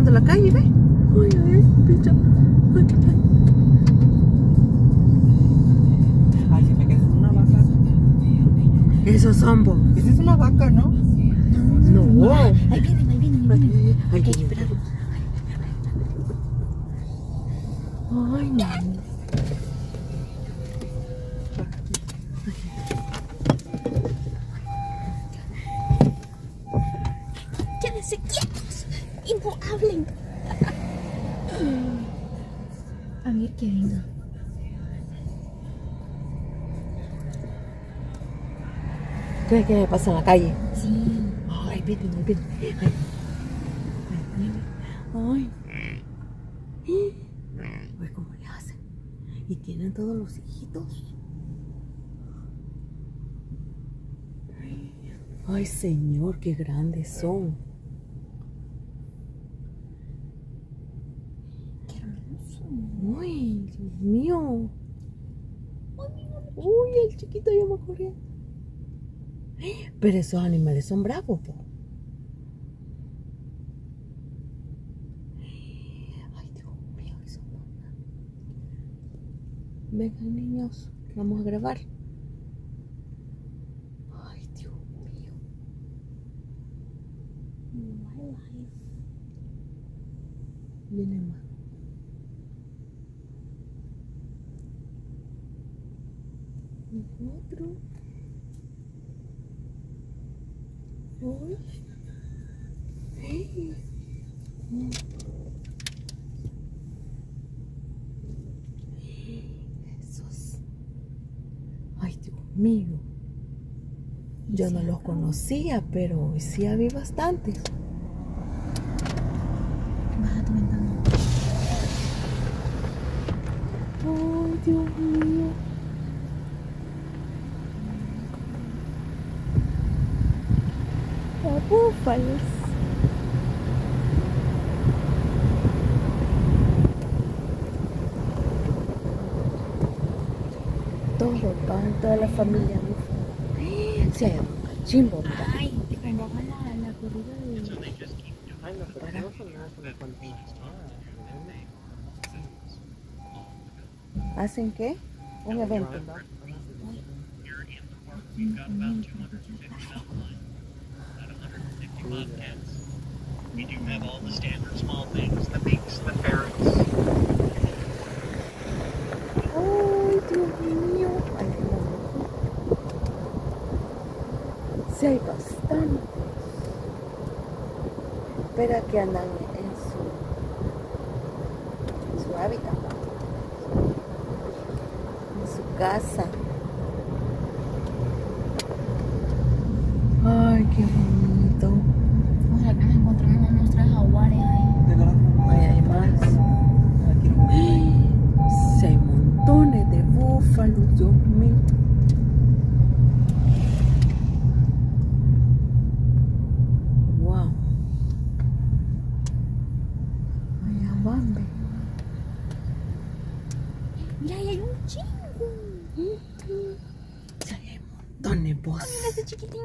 pasando la calle, ve. Ay, ay, picha. Ay, ay. Ay, se me queda una vaca. Esos son vos. Esa es una vaca, ¿no? No. Ahí vienen, ahí vienen, ahí vienen. Ay, Hay que ay, esperar. ay, no. Quédense quietos y no hablen. A ver que venga. ¿Crees que me pasa en la calle? Sí. Ay, vienen, ay, vienen. Ay. Ay, ¿cómo le hacen? Y tienen todos los hijitos. Ay, señor, qué grandes son. Qué hermoso. Uy, Dios mío. Uy, el chiquito ya me corrió. Pero esos animales son bravos, po. Ay, Dios mío, esos mandan. Vengan, niños, vamos a grabar. Ay, Dios mío. Viene más. Otro. Uy. Hey. Esos. Ay, Dios mío. Yo no los conocía, pero sí había bastantes. Baja tu ventana. Ay, Dios mío. Los búfalos. Toda la familia búfalo. Sí, hay un chimbo, mira. Ay, cuando hagan la corrida de... Ay, no, pero no son nada con el contenido. ¿Hacen qué? Un evento. We do have all the standard small things, the minks, the ferrets. Ay, Dios mío. Ay, no. Sí, hay bastante. Espera que andan en su hábitat, en su casa. Ay, qué bonito. Ojalá que nos encontremos unos 3 jaguares ahí. De verdad. Ay, hay más. Ah, quiero ver. Sí, hay montones de búfalos, Dios mío. Wow. Allá van, ve. Mira, ahí hay un chingo. Sí, hay montones, vos. Mira ese chiquitín.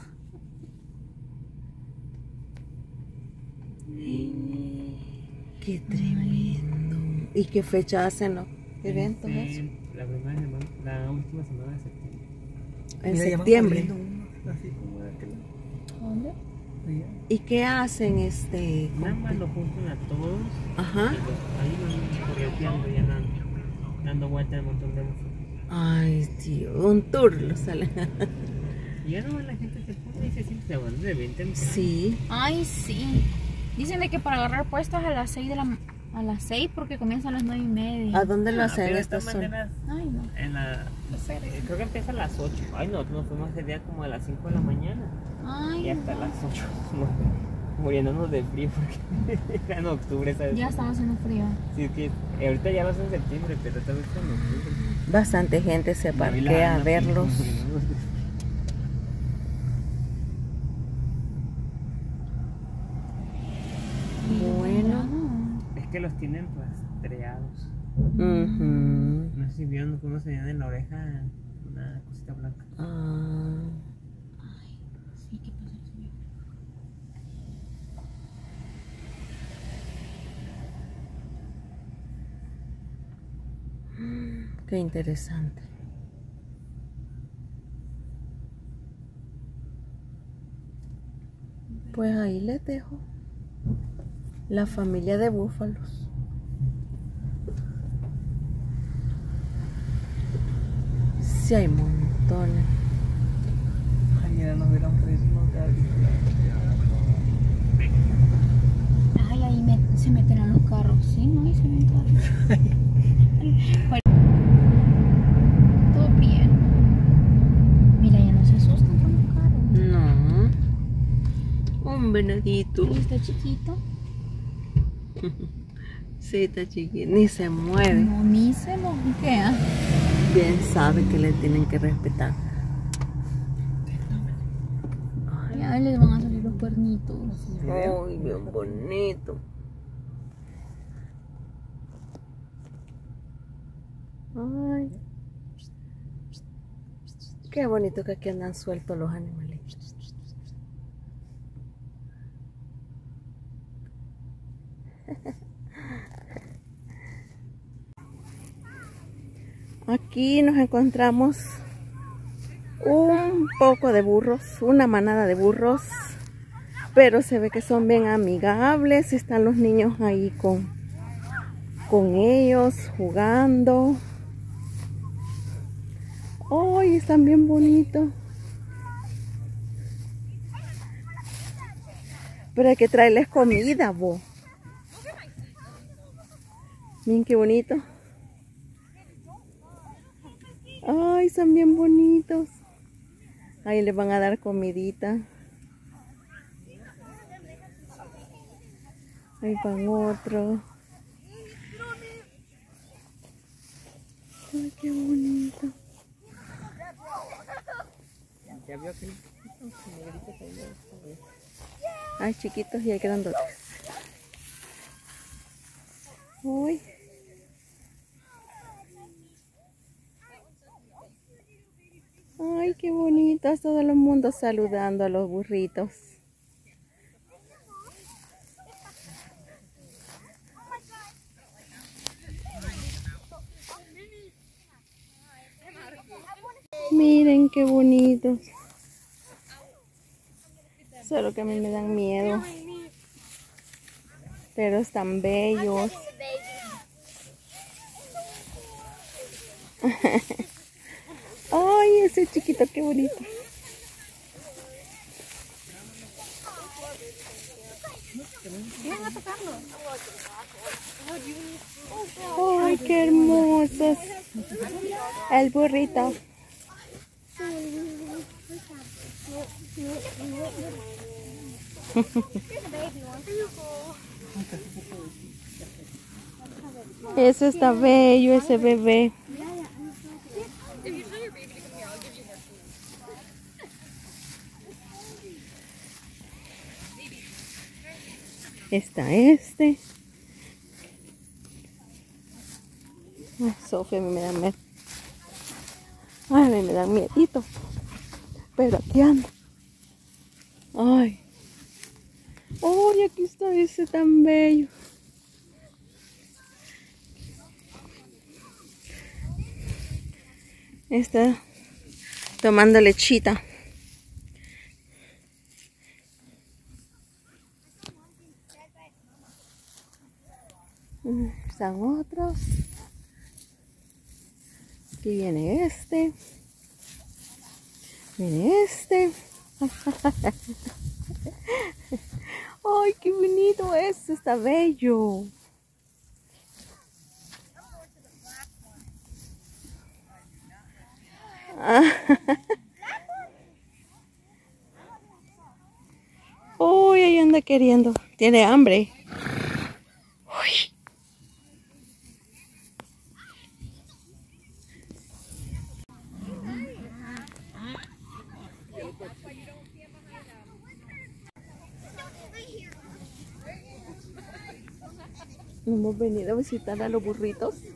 Qué tremendo. ¿Y qué fecha hacen los eventos esos? La primera semana, la última semana de septiembre. En Mira, ya van septiembre. corriendo uno, así como de aquel lado. ¿Dónde? Allá. ¿Y qué hacen Nada más lo juntan a todos. Ajá. Y ahí van correteando y andan dando vueltas al montón de búfalos. Ay, tío, un tour lo salen. Y ya no, la gente se pone y se siente de bueno, de 20 Sí. Ay, sí. Dicen de que para agarrar puestas a las 6 a las 6 porque comienzan a las 9:30. ¿A dónde lo hacen pero en de esta todas zona? maneras, Ay, no. en la, creo que empieza a las 8. Ay, no, nos fuimos ese día como a las 5 de la mañana. Ay, Y hasta no. las 8. Muriéndonos de frío porque era en octubre, ¿sabes? Ya estaba haciendo frío. Sí, es que ahorita ya vas en septiembre, pero tal vez en octubre. Bastante gente se Y la parquea a Ana, verlos. muriéndonos de frío. Bueno. Es que los tienen rastreados. Ujú. No sé si vieron cómo se veían en la oreja una cosita blanca. Ah. Sí, ¿qué pasa? Qué interesante. Pues ahí les dejo la familia de búfalos. Sí hay montones. Ayer nos hubieran preso unos gallos. Ay, ahí se meterán los carros. Sí, no, ahí se ven carros. Todo bien. Mira, ya no se asustan con los carros. No. Un venadito. Sí, está chiquito. Sí, está chiquito. Ni se mueve. No, ni se mosquea. Bien sabe que le tienen que respetar. Ya les van a salir los cuernitos. Ay, bien bonito. Ay. Qué bonito que aquí andan sueltos los animalitos. Aquí nos encontramos un poco de burros, una manada de burros, pero se ve que son bien amigables. Están los niños ahí con ellos jugando. ¡Ay, están bien bonitos! Pero hay que traerles comida, bo. Miren qué bonito. Ay, son bien bonitos. Ahí les van a dar comidita. Ahí van otros. Ay, qué bonito. Ya vio que Hay chiquitos y hay grandotes. Uy. Ay, qué bonitos, todo el mundo saludando a los burritos. Miren qué bonitos. Solo que a mí me dan miedo. Pero están bellos. Ay, ese chiquito, qué bonito. Ay, qué hermosos. El burrito. Ese está bello, ese bebé. Está este. Ay, Sofía, a mí me da miedo. Ay, a mí me da miedito. Pero aquí anda. Ay. Ay, aquí está ese tan bello. Está tomando lechita. Están otros. Aquí viene este. Viene este. Ay, qué bonito es. Está bello. Uy, ahí anda queriendo. Tiene hambre. Uy. Hemos venido a visitar a los burritos.